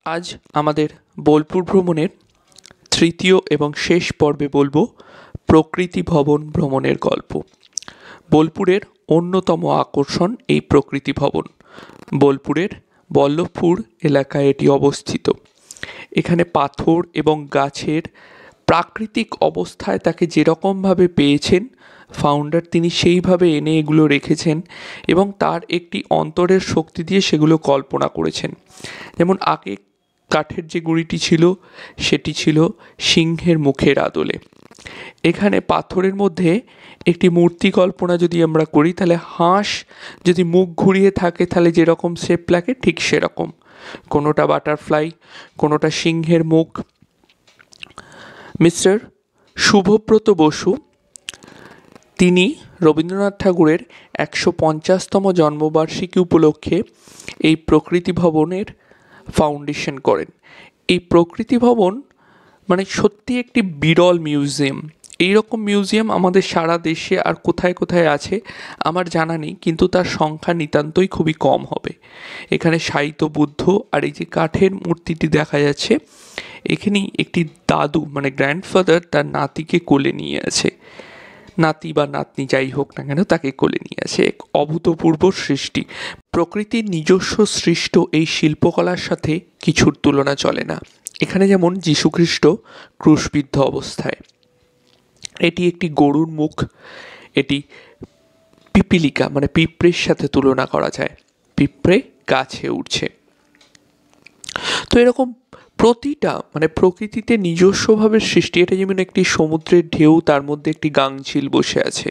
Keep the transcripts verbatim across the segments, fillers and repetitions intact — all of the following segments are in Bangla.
আজ আমাদের বোলপুর ভ্রমণের তৃতীয় এবং শেষ পর্বে বলবো প্রকৃতি ভবন ভ্রমণের গল্প। বোলপুরের অন্যতম আকর্ষণ এই প্রকৃতি ভবন। বোলপুরের বল্লভপুর এলাকায় এটি অবস্থিত। এখানে পাথর এবং গাছের প্রাকৃতিক অবস্থায় তাকে যেরকমভাবে পেয়েছেন ফাউন্ডার, তিনি সেইভাবে এনে এগুলো রেখেছেন এবং তার একটি অন্তরের শক্তি দিয়ে সেগুলো কল্পনা করেছেন। যেমন আগে কাঠের যে গুঁড়িটি ছিল সেটি ছিল সিংহের মুখের আদলে। এখানে পাথরের মধ্যে একটি মূর্তি কল্পনা যদি আমরা করি, তাহলে হাঁস যদি মুখ ঘুরিয়ে থাকে তাহলে যেরকম শেপ লাগে ঠিক সেরকম, কোনোটা বাটারফ্লাই, কোনোটা সিংহের মুখ। মিস্টার শুভব্রত বসু তিনি রবীন্দ্রনাথ ঠাকুরের একশো পঞ্চাশতম জন্মবার্ষিকী উপলক্ষে এই প্রকৃতি ভবনের ফাউন্ডেশন করেন। এই প্রকৃতি ভবন মানে সত্যি একটি বিরল মিউজিয়াম। এইরকম মিউজিয়াম আমাদের সারা দেশে আর কোথায় কোথায় আছে আমার জানা নেই, কিন্তু তার সংখ্যা নিতান্তই খুবই কম হবে। এখানে সাহিত্য বুদ্ধ আর এই যে কাঠের মূর্তিটি দেখা যাচ্ছে, এখানেই একটি দাদু মানে গ্র্যান্ডফাদার তার নাতিকে কোলে নিয়ে আছে, নাতি বা নাতনি যাই হোক না কেন তাকে কোলে নিয়ে আসে। এক অভূতপূর্ব সৃষ্টি। প্রকৃতির নিজস্ব সৃষ্ট এই শিল্পকলার সাথে কিছুর তুলনা চলে না। এখানে যেমন যীশুখ্রিস্ট ক্রুশবিদ্ধ অবস্থায়, এটি একটি গরুর মুখ, এটি পিপিলিকা মানে পিঁপড়ের সাথে তুলনা করা যায়, পিঁপড়ে গাছে উঠছে। তো এরকম প্রতিটা মানে প্রকৃতিতে নিজস্বভাবে সৃষ্টি। এটা যেমন একটি সমুদ্রের ঢেউ, তার মধ্যে একটি গাংচিল বসে আছে।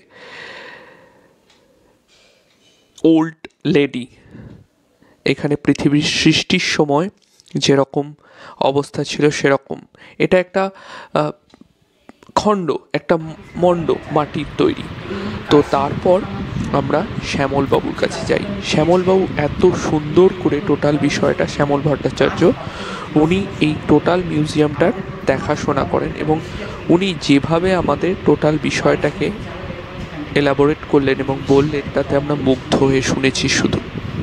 ওল্ড লেডি, এখানে পৃথিবীর সৃষ্টির সময় যেরকম অবস্থা ছিল সেরকম। এটা একটা খণ্ড, একটা মণ্ড মাটির তৈরি। তো তারপর আমরা শ্যামলবাবুর কাছে যাই। শ্যামলবাবু এত সুন্দর করে টোটাল বিষয়টা, শ্যামল ভট্টাচার্য, উনি এই টোটাল মিউজিয়ামটার দেখাশোনা করেন এবং উনি যেভাবে আমাদের টোটাল বিষয়টাকে এলাবোরেট করলেন এবং বললেন, তাতে আমরা মুগ্ধ হয়ে শুনেছি শুধু।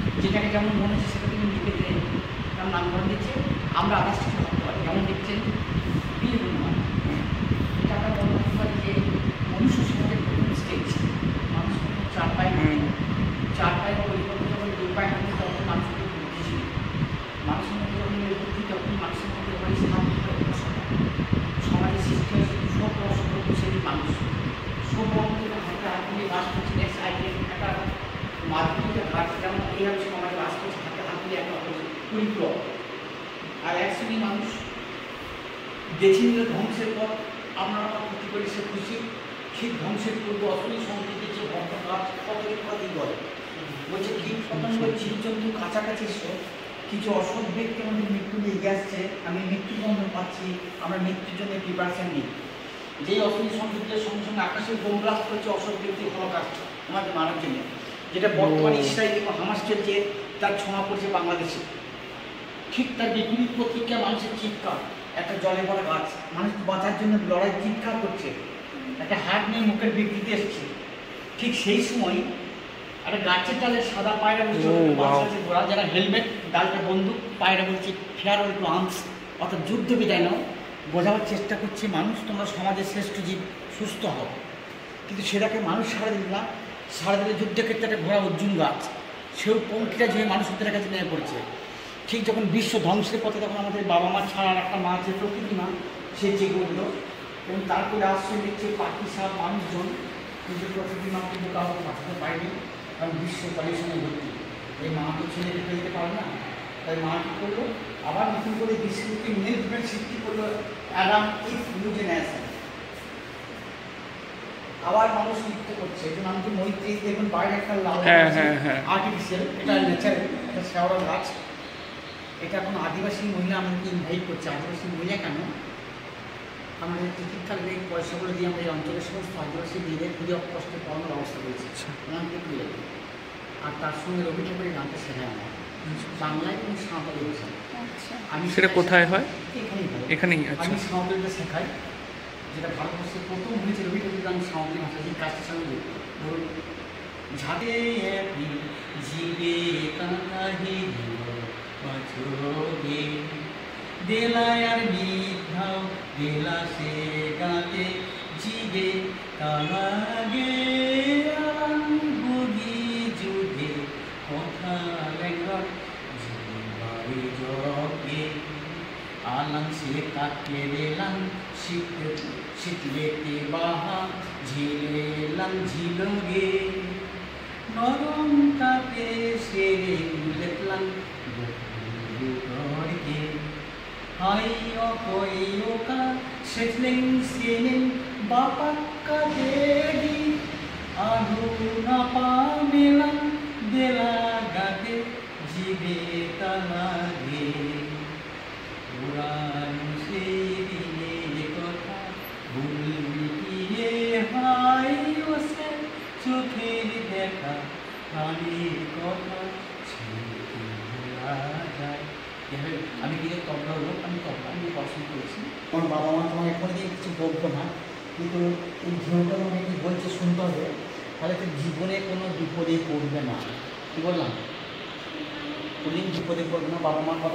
আর এক শ্রেণীর মানুষ বেছে নিল ধ্বংসের পথ। আপনারা ক্ষতি করে সে খুশি, ঠিক ধ্বংসের পূর্ব অশ্লীল সংস্কৃতির যে ভক্ত কাজ কতটি বলে বলছে কীট পতঙ্গ জীবজন্তু কাছাকাছি এসো, কিছু অসৎ ব্যক্তি আমাদের মৃত্যু এগিয়ে আসছে, আমি মৃত্যুবন্ধন পাচ্ছি, আমরা মৃত্যুর জন্য প্রিপারেশন নিই। যেই অশ্লীল সংস্কৃতির সঙ্গে সঙ্গে আকাশে বোমব্লাস্ট করছে অসৎ ব্যক্তির হলোকাস্ট আমাদের মারার জন্য, যেটা বর্তমানে ইসরায়েল এবং হামাস চলছে, তার ছোঁয়া পড়ছে বাংলাদেশে। ঠিক তার বিপরীত প্রতিক্রিয়া মানুষের চিৎকার, একটা জলে পড়া গাছ মানুষ বাঁচার জন্য লড়াই চিৎকার করছে, একটা হাত নিয়ে মুখের বিকৃতি এসছে। ঠিক সেই সময় একটা গাছের ডালে সাদা পায়রা বসছে, ঘোড়া যারা হেলমেট, ডালটা বন্দুক, পায়রা বলছে ফেয়ার টু আর্মস, অর্থাৎ যুদ্ধ বিদায় নাও, বোঝাবার চেষ্টা করছে মানুষ তোমরা সমাজের শ্রেষ্ঠ জীব, সুস্থ হও। কিন্তু সেটাকে মানুষ সারা দিল না। সারা দিলে যুদ্ধক্ষেত্রে একটা ঘোড়া অর্জুন গাছ, সেও পঙ্কিটা যে মানুষদের কাছে নেমে পড়ছে। ঠিক যখন বিশ্ব ধ্বংসের পথে, তখন আমাদের বাবা মা ছাড়া একটা মা আছে প্রকৃতি মা, সে জেগে উঠল এবং তারপরে আশ্রয় দিচ্ছে পাখি সাপ মানুষজন। কিন্তু প্রকৃতি মা কিন্তু কাউকে পাঠাতে পারেনি, কারণ বিশ্ব পলিউশনে ভর্তি। এই মা তো ছেলেকে ফেলতে পারে না, তাই মা কী করলো, আবার নতুন করে বিশ্বকে মুভমেন্ট সৃষ্টি করলো, অ্যাডাম ইফ ইউজেনাইজেশন। আবার মানুষ নৃত্য করছে, এই জন্য আমি মৈত্রী দেখুন বাইরে একটা লাল আর্টিফিশিয়াল, এটা ন্যাচারাল, একটা শেওড়া গাছ। এটা এখন আদিবাসী মহিলা আমাদেরকে ইনভাইট করছে। আদিবাসী মহিলা কেন, আমাদের টিকিট কাটলে পয়সাগুলো দিয়ে আমরা এই অঞ্চলের সমস্ত আদিবাসী মেয়েদের খুবই কষ্টে পড়ানোর ব্যবস্থা করেছি, ওনাকে তুলে। আর তার সঙ্গে রবি ঠাকুরের গানটা শেখায় আমার বাংলায় এবং সাঁওতালি ভাষায়। আমি সেটা কোথায় হয়? এখানেই হয়, এখানেই। আমি সাঁওতালিটা শেখাই, যেটা ভারতবর্ষে প্রথম হয়েছে রবি ঠাকুরের গান সাঁওতালি ভাষা। যে কাজটার সঙ্গে ধরুন ঝাঁকে জীবে কাহি বাঁচোগে দেলায় আর মিঠাও দেলা সে গাতে জিবে তালাগে আলাং বুগি যুগে কথা লেঙ্গর জিবাই জগে আলাং সে কাকে দেলাং শীত শীতলেতে বাহা ঝিলেলাং ঝিলগে নরম কাপে সেরে লেতলাং গড়গে হাই অকই ওকা সেটলেং সেনেং বাপাক্কা দেগি আধু নাপা মেলাং দেলা গাতে জিবে তালাগে পুরানো সেই দিনে কথা ভুলবি কি হাই ওসে চোখের দেখা প্রাণীর কথা ভোলা যায়। আমি কিন্তু তবলা লোক, আমি তবলা আমি পছন্দ করেছি। আমার বাবা মা তোমাকে কোনোদিন কিছু বলতো না, কিন্তু এই ঢেউটা আমাকে বলছে শুনতে হবে, তাহলে তো জীবনে কোনো বিপদে পড়বে না। কী বললাম? কোনদিন বিপদে পড়বে না, বাবা মার কথা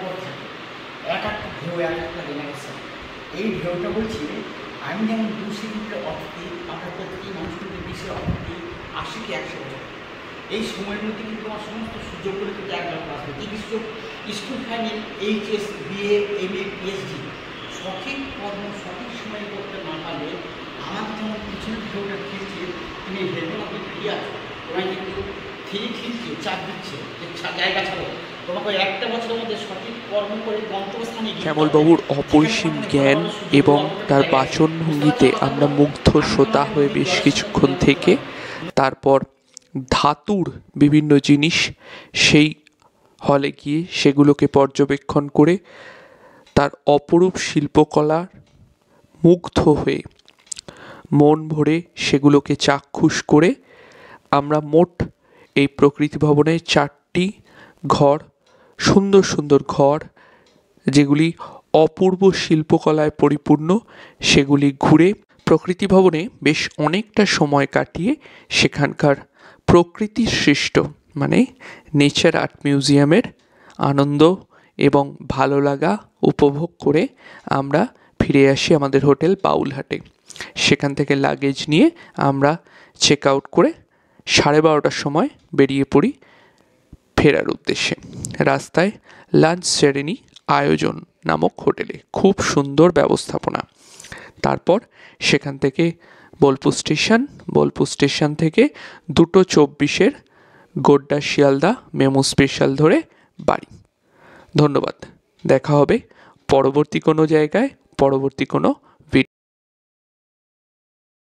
এক একটা ঢেউ এক একটা জেনে গেছে। এই ঢেউটা বলছি আমি যেমন দু সেকেন্ডের অতিথি, আমরা প্রত্যেকটি মানুষ কিন্তু বিশের অতিথি আশি কি একশো বছর। এই সময়ের মধ্যে কিন্তু আমার সমস্ত সুযোগগুলো কিন্তু একবার আসবে। কী কী সুযোগ? School final, HS, BA, M A, PhD সঠিক কর্ম সঠিক সময়ে করতে না পারলে আমার যেমন পিছনের ঢেউটা ফিরছে, তুমি ভেবে আপনি ফিরে আছো, ওরা কিন্তু ফিরে ফিরছে, চাপ দিচ্ছে যে জায়গা ছাড়ো, তোমাকে একটা বছরের মধ্যে সঠিক কর্ম করে গন্তব্যস্থানে গিয়ে শ্যামলবাবুর অপরিসীম জ্ঞান এবং তার বাচনভঙ্গিতে আমরা মুগ্ধ শ্রোতা হয়ে বেশ কিছুক্ষণ থেকে তারপর ধাতুর বিভিন্ন জিনিস সেই হলে গিয়ে সেগুলোকে পর্যবেক্ষণ করে তার অপরূপ শিল্পকলার মুগ্ধ হয়ে মন ভরে সেগুলোকে চাক্ষুষ করে আমরা মোট এই প্রকৃতি ভবনের চারটি ঘর, সুন্দর সুন্দর ঘর যেগুলি অপূর্ব শিল্পকলায় পরিপূর্ণ, সেগুলি ঘুরে প্রকৃতি ভবনে বেশ অনেকটা সময় কাটিয়ে সেখানকার প্রকৃতির সৃষ্ট মানে নেচার আর্ট মিউজিয়ামের আনন্দ এবং ভালো লাগা উপভোগ করে আমরা ফিরে আসি আমাদের হোটেল বাউলহাটে। সেখান থেকে লাগেজ নিয়ে আমরা চেক আউট করে সাড়ে বারোটার সময় বেরিয়ে পড়ি ফেরার উদ্দেশ্যে। রাস্তায় লাঞ্চ সেরেনি আয়োজন নামক হোটেলে, খুব সুন্দর ব্যবস্থাপনা। তারপর সেখান থেকে বোলপুর স্টেশন, বোলপুর স্টেশন থেকে দুটো চব্বিশের গোড্ডা শিয়ালদা মেমো স্পেশাল ধরে বাড়ি। ধন্যবাদ। দেখা হবে পরবর্তী কোনো জায়গায়, পরবর্তী কোনো